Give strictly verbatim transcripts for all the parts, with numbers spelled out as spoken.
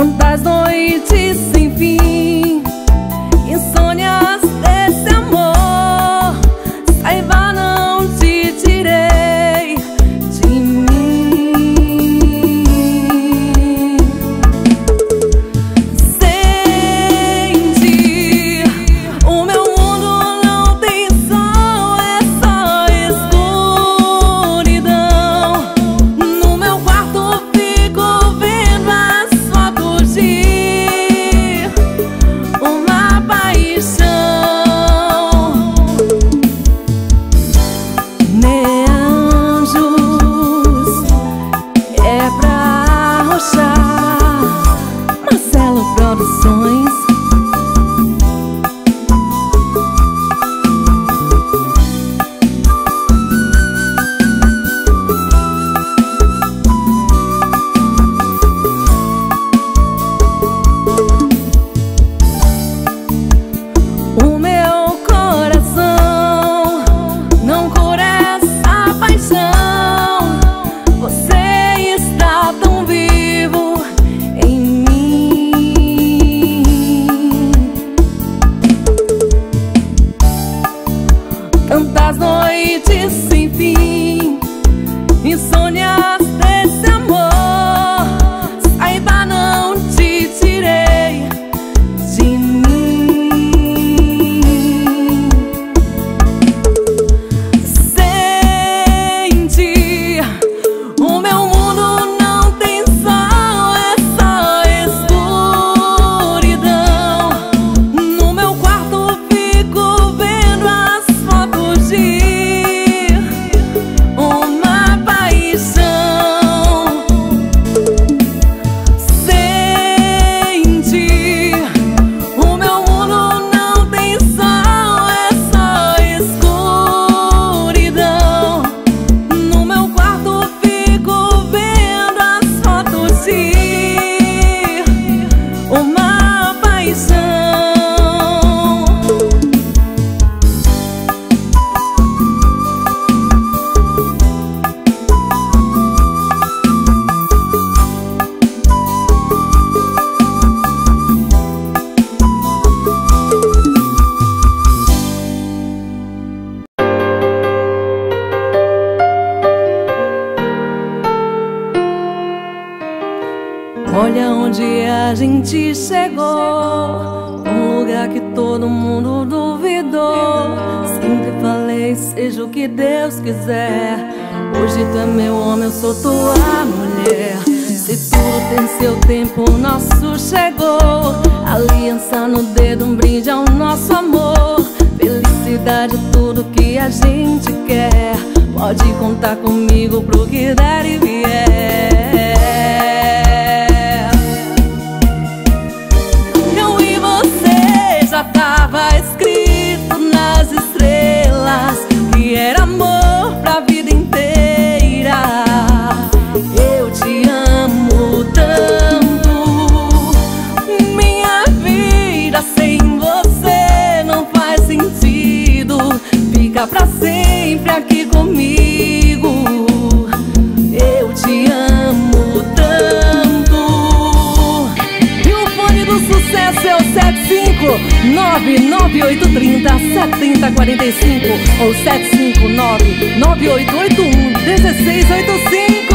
Quantas noites sem fim, insônias desse amor, saiba não te tirei de mim. Sem ti, o meu mundo não tem sol, é só escuridão. No meu quarto fico vendo as fotos de uma paixão. Nem anjos é pra arrochar. Marcelo Produções. O meu coração não cura essa paixão. Você está tão vivo em mim. Tantas noites sem fim, insônias desse amor, saiba não te tirei de mim. Sem ti, o meu mundo não tem sol, é só escuridão. No meu quarto fico vendo as fotos de uma paixão. Sem ti, o meu mundo não tem sol, é só escuridão. No meu quarto fico vendo as fotos de uma paixão. Olha onde a gente chegou, um lugar que todo mundo duvidou. Sempre falei, seja o que Deus quiser. Hoje tu é meu homem, eu sou tua mulher. Se tudo tem seu tempo, o nosso chegou. Aliança no dedo, um brinde ao nosso amor. Felicidade é tudo que a gente quer. Pode contar comigo pro que der e vier. Já tava escrito nas estrelas que era amor pra vida inteira. Eu te amo tanto, minha vida sem você não faz sentido. Fica pra sempre aqui comigo. Eu te amo tanto. E o fone do sucesso é o sete cinco nove nove oito três zero sete zero quatro cinco ou sete cinco nove nove oito oito um um seis oito cinco.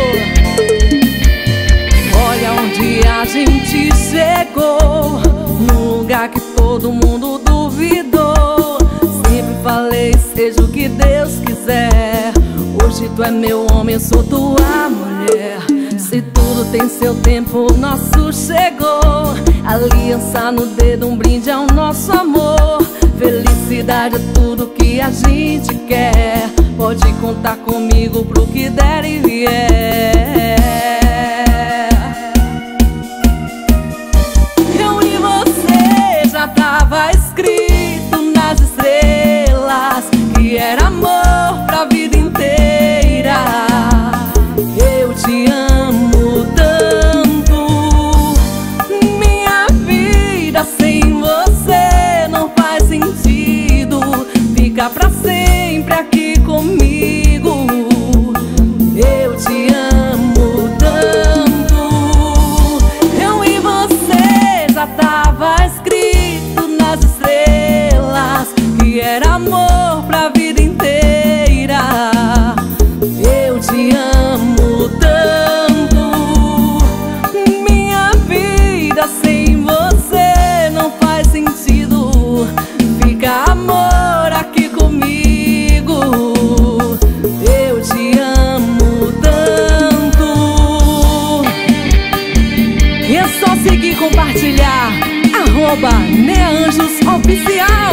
Olha onde a gente chegou, num lugar que todo mundo duvidou. Sempre falei, seja o que Deus quiser. Hoje tu é meu homem, eu sou tua mulher. Se tudo tem seu tempo, o nosso chegou. Aliança no dedo, um brinde ao nosso amor. Felicidade é tudo que a gente quer. Pode contar comigo pro que der e vier. Eu e você já tava escrito nas estrelas que era amor pra vida inteira. Eu te amo tanto, minha vida sem você não faz sentido. Fica pra sempre aqui comigo. Eu te amo tanto. só seguir e compartilhar. Arroba Neanjos Oficial.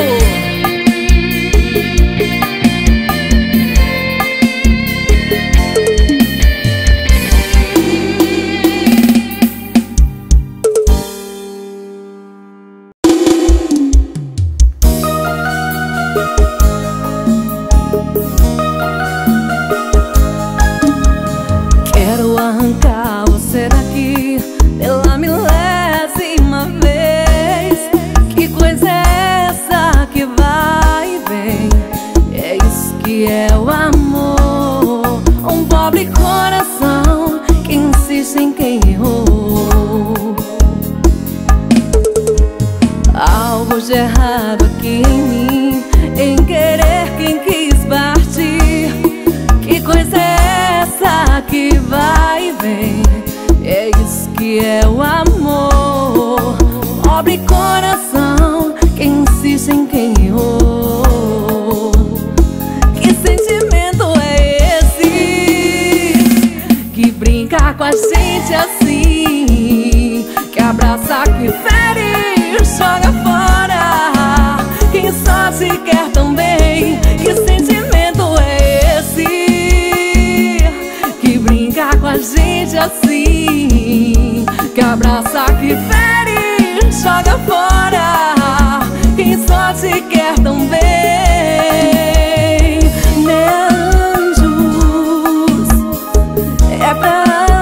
Quero arrancar você daqui pela milésima vez. Que coisa é essa que vai e vem? É isso que é o amor. Um pobre coração que insiste em quem errou. Algo de errado aqui em mim, em querer quem quis partir. Que coisa é essa que vai e vem? É isso que é o amor. Pobre coração que insiste em quem errou. Que sentimento é esse que brinca com a gente assim? Que abraça, que fere, joga fora quem só se quer também. Que sentimento é esse que brinca com a gente assim? Que abraça, que fere, joga fora quem só te quer também. Neanjos, é pra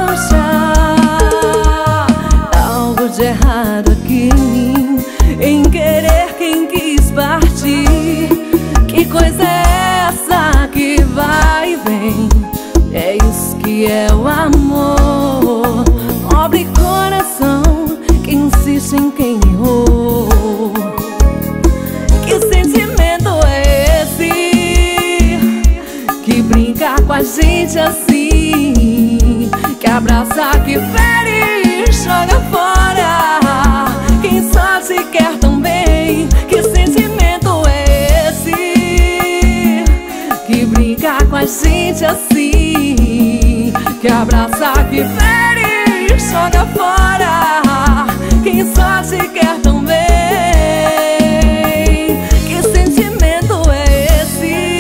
achar algo de errado aqui em mim, em querer quem quis partir. Que coisa é essa que vai e vem? É isso que é o amor. Pobre coração que insiste em quem errou. Que sentimento é esse que brinca com a gente assim? Que abraça, que fere, joga fora quem só te quer também. Que sentimento é esse que brinca com a gente assim? Que abraça, que fere, joga fora quem só te quer também. Que sentimento é esse?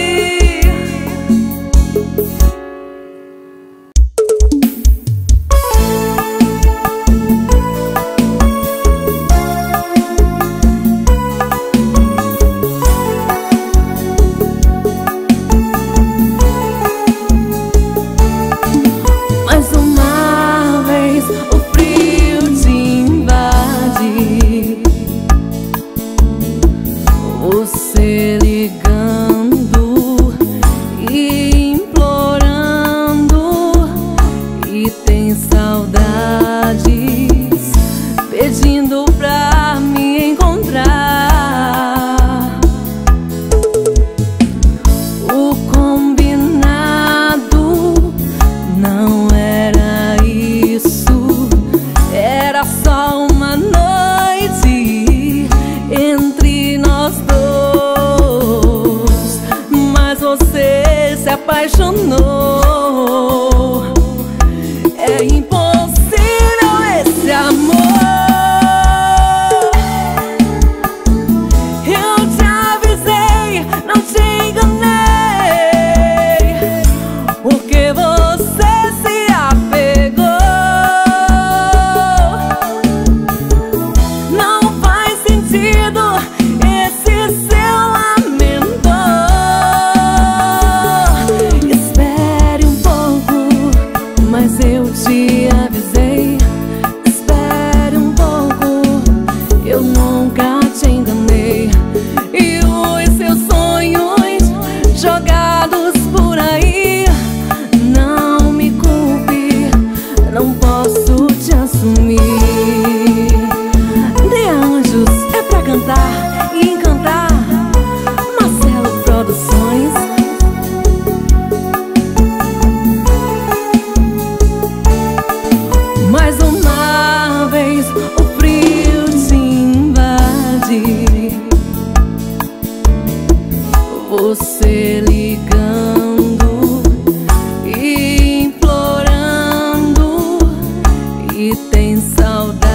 Mais uma vez o frio te invade, você ligando e implorando, e tem saudades, pedindo pra me encontrar. O combinado não era isso, era só uma noite entre nós dois. Mas você se apaixonou. É impossível esse amor. Eu te avisei, não te enganei, porque você se apegou. Não faz sentido esse seu lamento. Espere um pouco, mas eu te avisei. Espere um pouco, eu nunca te enganei. E os seus sonhos jogados por aí, não me culpe, não posso te assumir. Neanjos é pra cantar e encantar. Marcelo Produções. Mais uma vez o frio te invade, você ligando e implorando, e tem saudade.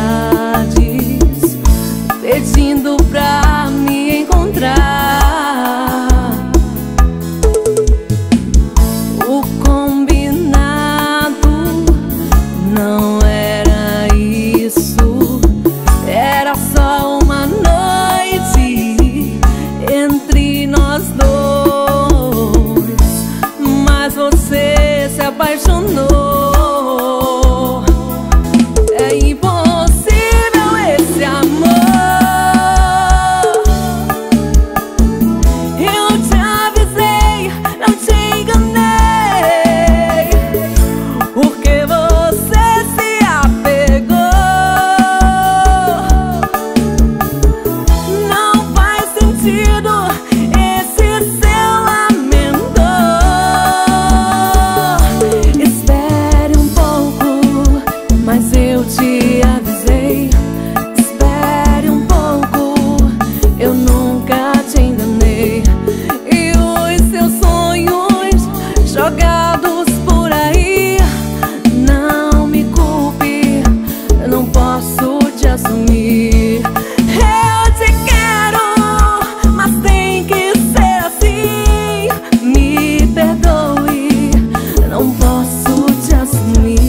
mas eu te avisei. Espere um pouco, eu nunca te enganei. E os seus sonhos jogados por aí, não me culpe, eu não posso te assumir. Eu te quero, mas tem que ser assim. Me perdoe, não posso te assumir.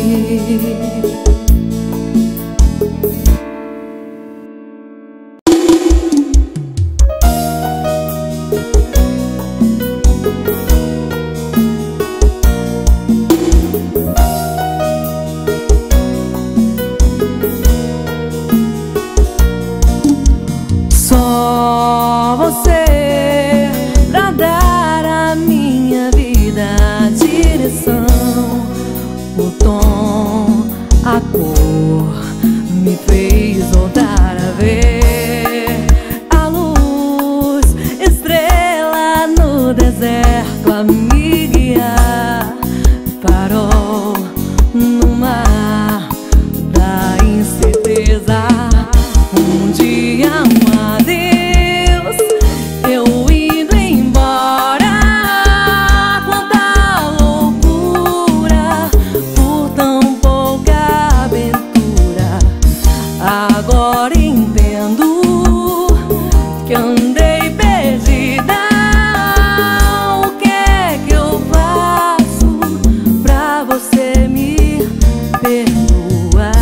Só você pra dar à minha vida a direção, o tom, a cor, me fez voltar a ver a luz, estrela no deserto a me guiar, farol no mar da incerteza. Um dia um adeus, eu indo embora. Quanta loucura por tão pouca aventura. Agora entendo que andei perdida. O que é que eu faço pra você me perdoar?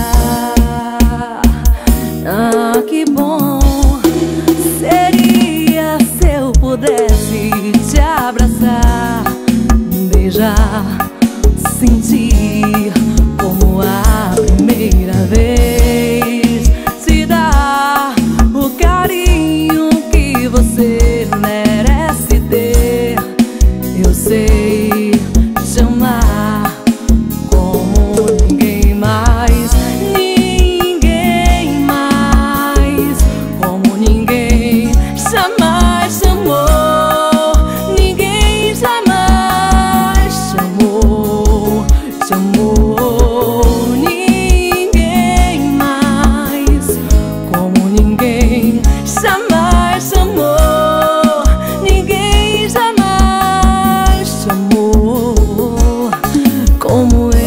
Ah, que bom seria se eu pudesse te abraçar, beijar, sentir como a primeira vez, te dar o carinho que você merece ter. Eu sei te amar como ninguém mais, ninguém mais, como ninguém jamais chamou, ninguém jamais chamou, chamou, ninguém mais, como ninguém jamais chamou, ninguém jamais chamou como eu.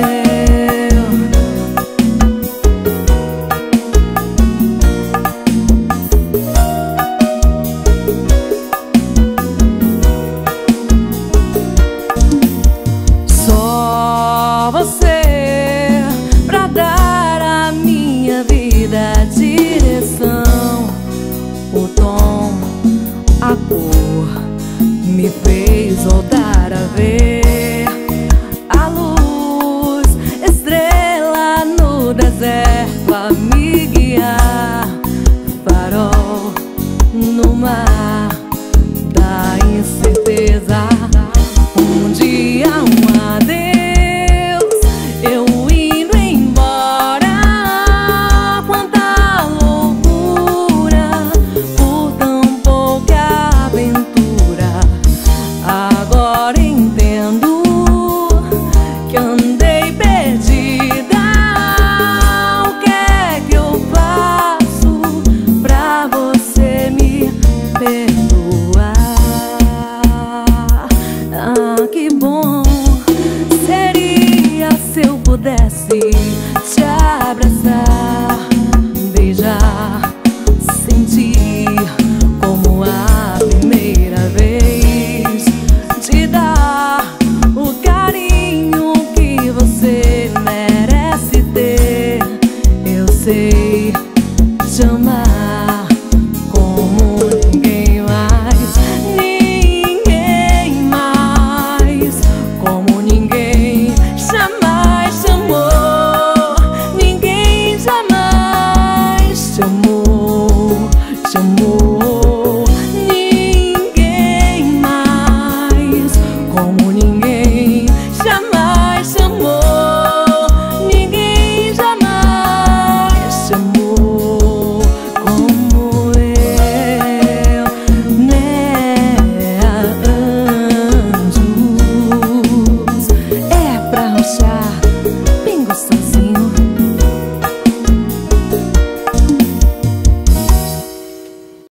Só você pra dar à minha vida a direção, o tom, a cor, me fez voltar a ver a luz, estrela no deserto a me guiar, farol no mar da incerteza. Um dia um adeus, eu indo embora. Quanta loucura por tão pouca aventura. Agora entendo que andei perdida. O que é que eu faço pra você me perdoar? Ah, que bom seria se eu pudesse te abraçar,